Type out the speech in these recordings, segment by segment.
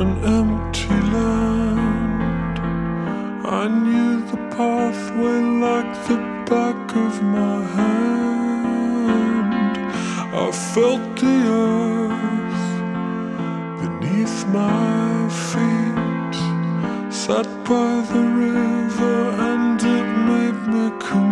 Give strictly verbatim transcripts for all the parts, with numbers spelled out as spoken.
an empty land. I knew the pathway like the back of my hand. I felt the earth beneath my feet, sat by the river and it made me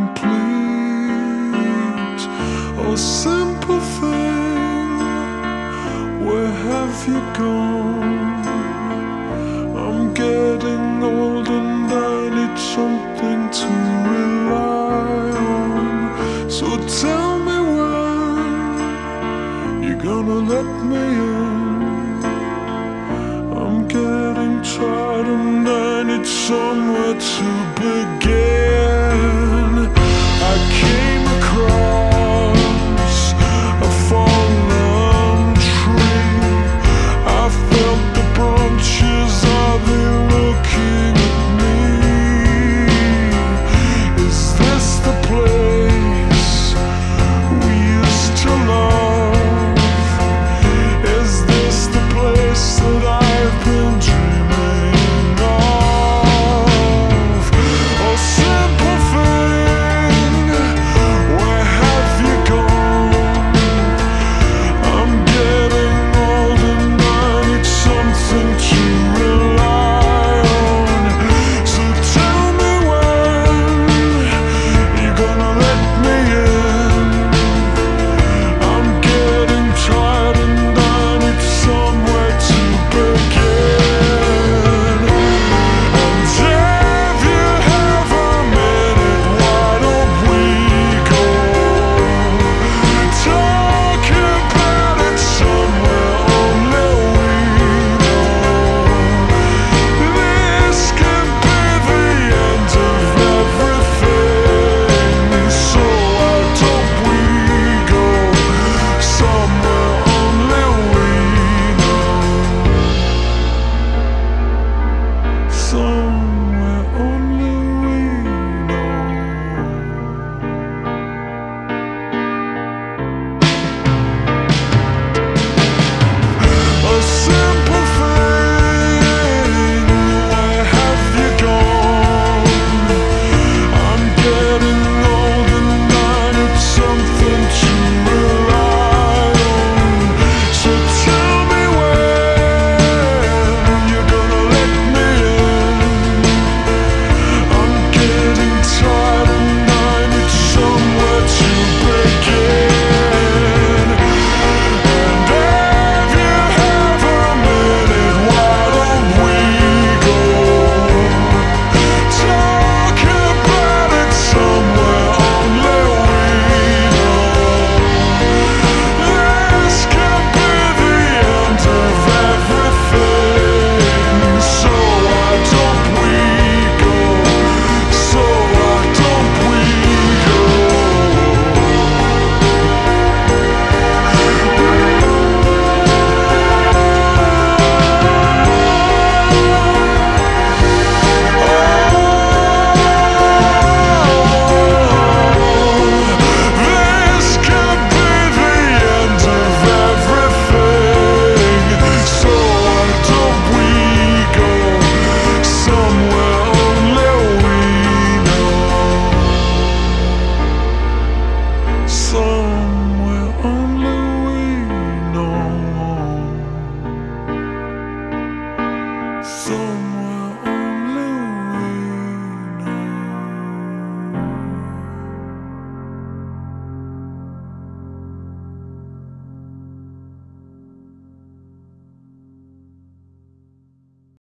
complete. Oh, simple thing, where have you gone? I'm getting old and I need something to rely on. So tell me when you're gonna let me in. I'm getting tired and I need somewhere to begin. I came